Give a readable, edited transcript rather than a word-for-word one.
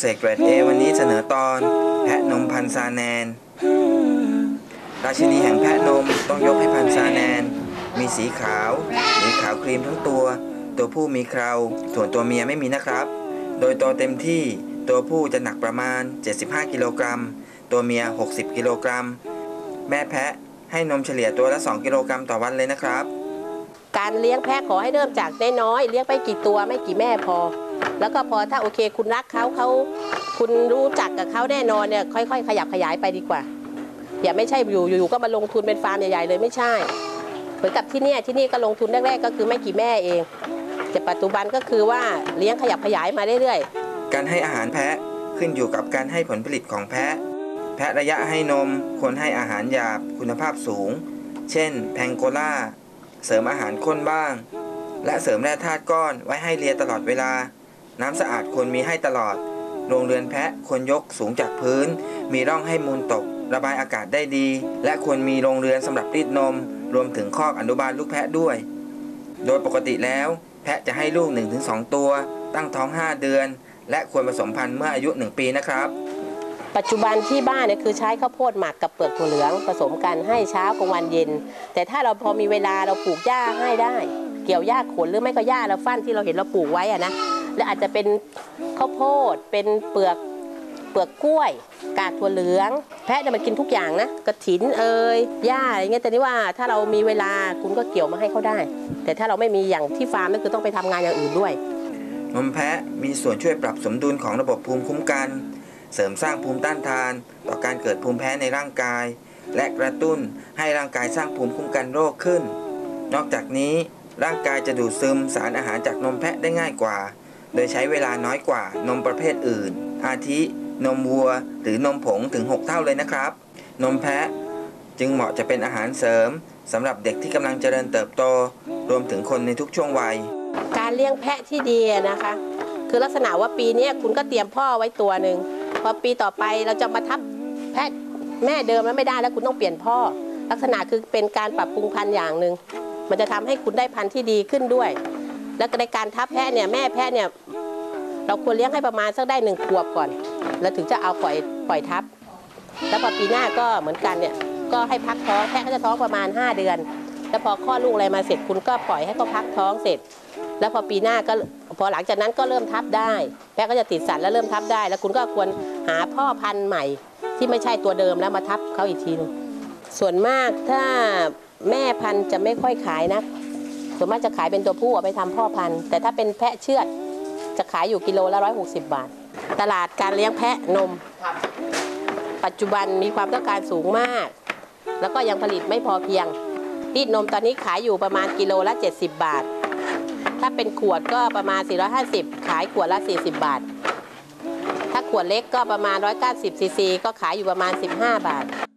ษตรเกรด A วันนี้เสนอตอนแพะนมพันธุ์ซาแนนราชินีแห่งแพะนมต้องยกให้พันธุ์ซาแนนมีสีขาวหรือขาวครีมทั้งตัวผู้มีเคราส่วนตัวเมียไม่มีนะครับโดยโตเต็มที่ตัวผู้จะหนักประมาณ75กิโลกรัมตัวเมีย60กิโลกรัมแม่แพะให้นมเฉลี่ยตัวละ2กิโลกรัมต่อวันเลยนะครับการเลี้ยงแพะขอให้เริ่มจากน้อยๆเลี้ยงไปกี่ตัวไม่กี่แม่พอแล้วก็พอถ้าโอเคคุณรักเขาคุณรู้จักกับเขาแน่นอนเนี่ยค่อยๆขยับขยายไปดีกว่าอย่าไม่ใช่อยู่ก็มาลงทุนเป็นฟาร์มใหญ่ๆเลยไม่ใช่เหมือนกับที่นี่ก็ลงทุนแรกๆก็คือไม่กี่แม่เองแต่ปัจจุบันก็คือว่าเลี้ยงขยับขยายมาเรื่อยๆการให้อาหารแพะขึ้นอยู่กับการให้ผลผลิตของแพะระยะให้นมควรให้อาหารหยาบคุณภาพสูงเช่นแพงโกล่าเสริมอาหารข้นบ้างและเสริมแร่ธาตุก้อนไว้ให้เลียตลอดเวลาน้ำสะอาดควรมีให้ตลอดโรงเรือนแพะควรยกสูงจากพื้นมีร่องให้มูลตกระบายอากาศได้ดีและควรมีโรงเรือนสำหรับรีดนมรวมถึงคอกอนุบาลลูกแพะด้วยโดยปกติแล้วแพะจะให้ลูก 1-2 ตัวตั้งท้อง5เดือนและควรผสมพันธุ์เมื่ออายุ1ปีนะครับปัจจุบันที่บ้านเนี่ยคือใช้ข้าวโพดหมักกับเปลือกถั่วเหลืองผสมกันให้เช้ากลางวันเย็นแต่ถ้าเราพอมีเวลาเราปลูกหญ้าให้ได้เกี่ยวหญ้าขนหรือไม่ก็หญ้าเราฟั่นที่เราเห็นเราปลูกไว้อะนะและอาจจะเป็นข้าวโพดเป็นเปลือกกล้วยกากถั่วเหลืองแพะเนี่ยมันกินทุกอย่างนะกระถินหญ้าอะไรเงี้ยแต่นี่ว่าถ้าเรามีเวลาคุณก็เกี่ยวมาให้เขาได้แต่ถ้าเราไม่มีอย่างที่ฟาร์มนั่นคือต้องไปทำงานอย่างอื่นด้วยนมแพะมีส่วนช่วยปรับสมดุลของระบบภูมิคุ้มกันเสริมสร้างภูมิต้านทานต่อการเกิดภูมิแพ้ในร่างกายและกระตุ้นให้ร่างกายสร้างภูมิคุ้มกันโรคขึ้นนอกจากนี้ร่างกายจะดูดซึมสารอาหารจากนมแพะได้ง่ายกว่าโดยใช้เวลาน้อยกว่านมประเภทอื่นอาทินมวัวหรือนมผงถึง6เท่าเลยนะครับนมแพะจึงเหมาะจะเป็นอาหารเสริมสำหรับเด็กที่กำลังเจริญเติบโตรวมถึงคนในทุกช่วงวัยการเลี้ยงแพะที่ดีนะคะคือลักษณะว่าปีนี้คุณก็เตรียมพ่อไว้ตัวหนึ่งพอปีต่อไปเราจะมาทับแพะแม่เดิมแล้วไม่ได้แล้วคุณต้องเปลี่ยนพ่อลักษณะคือเป็นการปรับปรุงพันธุ์อย่างหนึ่งมันจะทำให้คุณได้พันธุ์ที่ดีขึ้นด้วยแล้วในการทับแพะเนี่ยแม่แพะเนี่ยเราควรเลี้ยงให้ประมาณสักได้1 ขวบก่อนแล้วถึงจะเอาปล่อยทับแล้วพอปีหน้าก็เหมือนกันเนี่ยก็ให้พักท้องแพะก็จะท้องประมาณ5 เดือนแล้วพอคลอดลูกอะไรมาเสร็จคุณก็ปล่อยให้เขาพักท้องเสร็จแล้วพอปีหน้าก็พอหลังจากนั้นก็เริ่มทับได้แพะก็จะติดสัตว์แล้วเริ่มทับได้แล้วคุณก็ควรหาพ่อพันธุ์ใหม่ที่ไม่ใช่ตัวเดิมแล้วมาทับเขาอีกทีนึงส่วนมากถ้าแม่พันธุ์จะไม่ค่อยขายนะส่วนมากจะขายเป็นตัวผู้เอาไปทำพ่อพันธุ์แต่ถ้าเป็นแพะเชือดจะขายอยู่กิโลละ160 บาทตลาดการเลี้ยงแพะนมปัจจุบันมีความต้องการสูงมากแล้วก็ยังผลิตไม่พอเพียงรีดนมตอนนี้ขายอยู่ประมาณกิโลละ70 บาทถ้าเป็นขวดก็ประมาณ450ขายขวดละ40 บาทถ้าขวดเล็กก็ประมาณ190 ซีซีก็ขายอยู่ประมาณ15 บาท